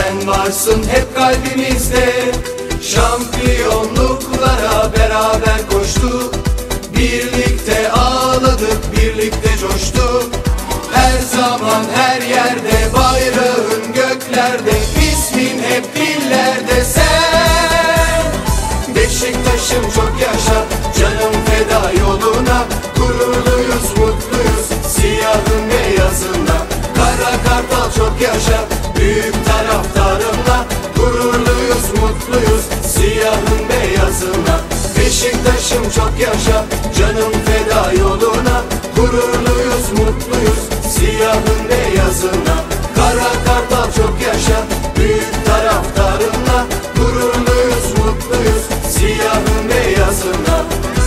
sen varsın hep kalbimizde. Şampiyonluklara beraber koştuk, birlikte ağladık, birlikte coştuk. Her zaman her yerde bayrağın göklerde, ismin hep dillerde sen. Beşiktaş'ım çok yaşa, canım feda yoluna. Gururluyuz, mutluyuz, siyahın beyazında. Kara Kartal çok yaşa, büyük taraftarımla. Gururluyuz, mutluyuz, siyahın beyazında. Beşiktaş'ım çok yaşa, canım feda yoluna. Gururluyuz, mutluyuz, siyahın beyazında. Kara Kartal çok yaşa, büyük taraftarımla. Gururluyuz, mutluyuz, siyahın beyazında.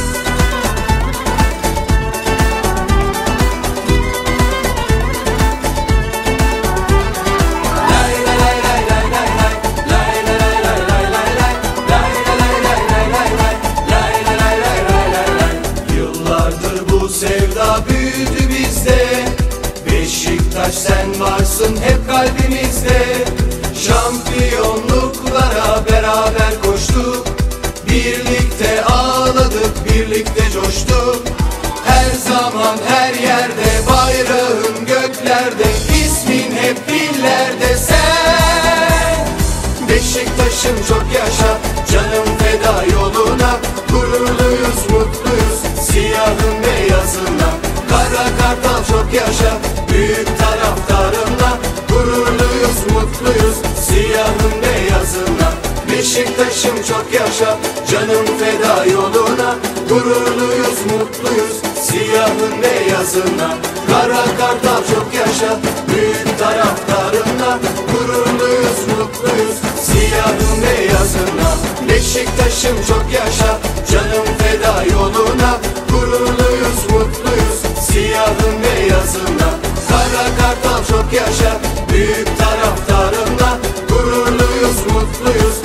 Sevda büyüdü bizde, Beşiktaş sen varsın hep kalbimizde. Şampiyonluklara beraber koştuk, birlikte ağladık, birlikte coştuk. Her zaman her yerde bayrağın göklerde, ismin hep dillerde sen. Beşiktaş'ım çok yaşa, canım feda yoluna. Gururluyuz, mutluyuz, siyahın beyazına. Kara Kartal çok yaşa, büyük taraftarımla. Gururluyuz, mutluyuz, siyahın beyazına. Beşiktaş'ım çok yaşa, canım feda yoluna. Gururluyuz, mutluyuz, siyahın beyazına. Kara Kartal çok yaşa, büyük taraftarımla. Gururluyuz, mutluyuz, siyahın beyazına. Beşiktaş'ım çok yaşa, canım feda yoluna. Gururluyuz, mutluyuz, siyahın beyazına. Kara Kartal çok yaşa, büyük taraftarımla. Gururluyuz, mutluyuz,